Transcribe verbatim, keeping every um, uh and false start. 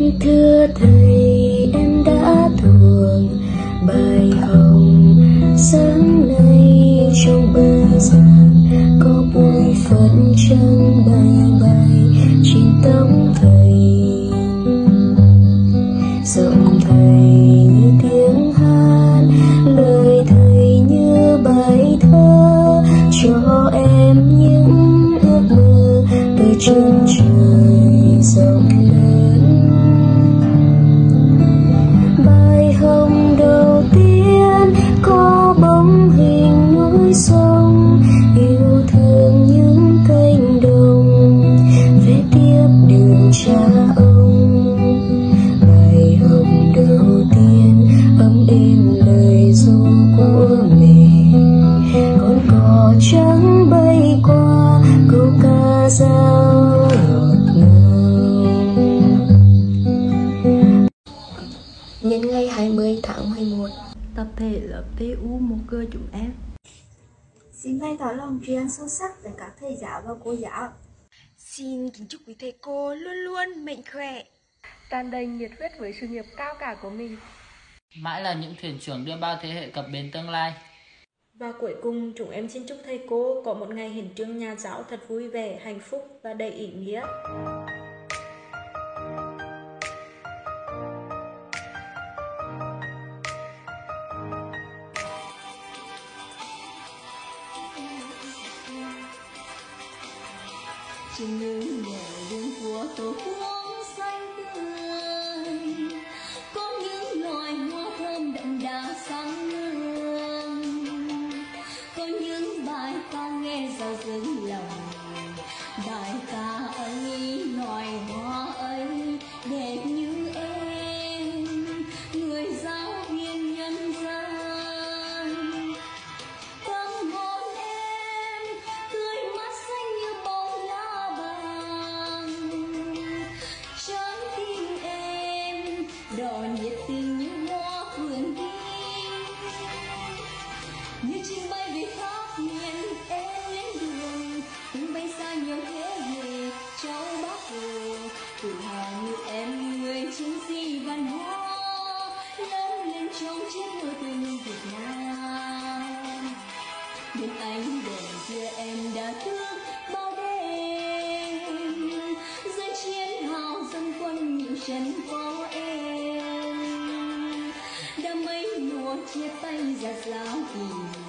Thưa thầy, em đã thuộc bài hồng sáng nay trong bờ giảng có bụi phấn trắng bay bay trên tóc thầy. Giọng thầy như tiếng hát, lời thầy như bài thơ, cho em những ước mơ từ chân trời rộng lớn. Bài hồng đầu tiên có bóng hình núi sông, yêu thương những cánh đồng, vẽ tiếp đường cha ông. Bài hồng đầu tiên ấm êm lời ru của mình, con cò trắng bay qua câu ca dao ngọt ngào. Nhân ngày hai mươi tháng mười một, tập thể lớp tê u một cơ chúng em xin bày tỏ lòng tri ân sâu sắc tới các thầy giáo và cô giáo. Xin kính chúc quý thầy cô luôn luôn mạnh khỏe, tràn đầy nhiệt huyết với sự nghiệp cao cả của mình, mãi là những thuyền trưởng đưa bao thế hệ cập bến tương lai. Và cuối cùng, chúng em xin chúc thầy cô có một ngày hiến trương nhà giáo thật vui vẻ, hạnh phúc và đầy ý nghĩa. Trên những nẻo đường của tổ quốc xanh tươi, có những loài hoa thơm đậm đà sáng hương, có những bài ca nghe giao dâng lòng. Bài ca ấy, loài hoa ấy đẹp như em, người giáo viên nhân dân. Cảm ơn em, tươi mắt xanh như bông lá vàng, trái tim em đỏ nhiệt tình như hoa vườn tim. Như chim bay về khắp miền em lên đường, tung bay xa nhiều thế hệ cháu Bác Hồ. Tự hào như em người chiến sĩ văn hóa, lớn lên trong chiến hữu quê hương Việt Nam. Bên anh đèn kia em đã thức bao đêm, dưới chiến hào dân quân những chân có em. Đã mấy mùa chia tay giạt rào tìm